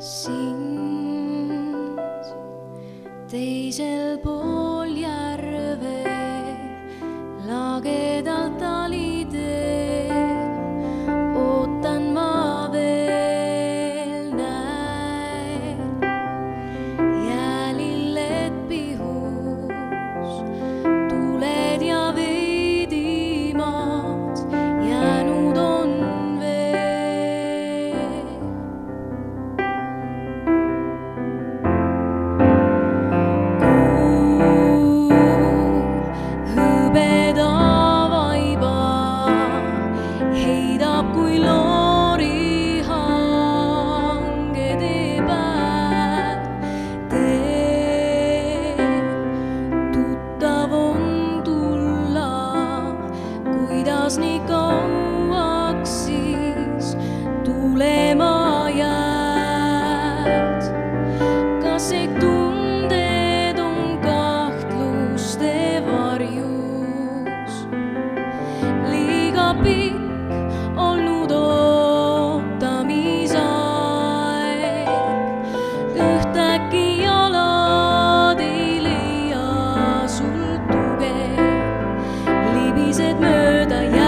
sind teisel pool järve lagedalt talitee ootan ma veel näen jäälillet pihus tuled ja veidimad jäänud on veel. Hõbeda vaiba heidab kui loori hangede päev. Tuttav on tulla, kuidas nii kauaks siis tulema jääd. Kas see tunded on kahtluste varjus? Liiga pikk olnud ootamisaeg. Ühtäkki jalad ei leia sul tuge, libised mööda jääd.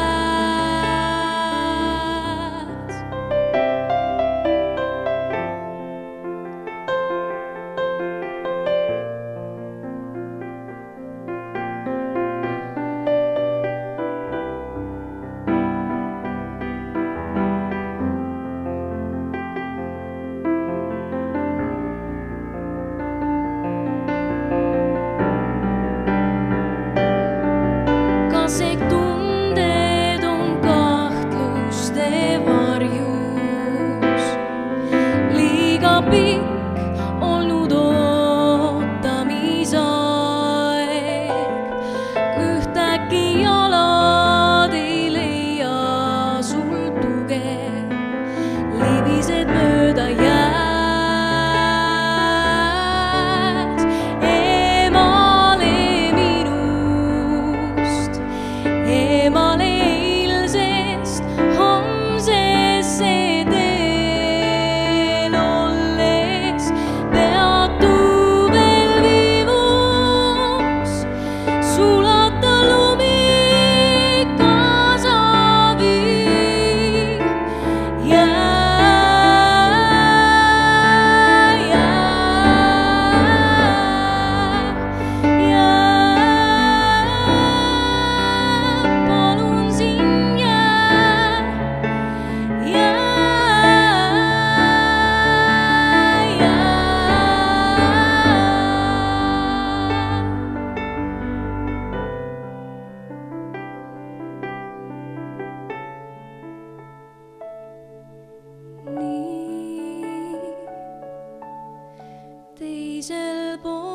Kas see tunded on kahtluste varjus? Liiga pikk olnud ootamisaeg. Ühtäkki jalad ei leia sul tuge, libised mööda jääd. Emale minust, emale eilsest homsesse teel olles peatu veel vivus, sulata lumi kasavi palun siin jää. Nii teisel pool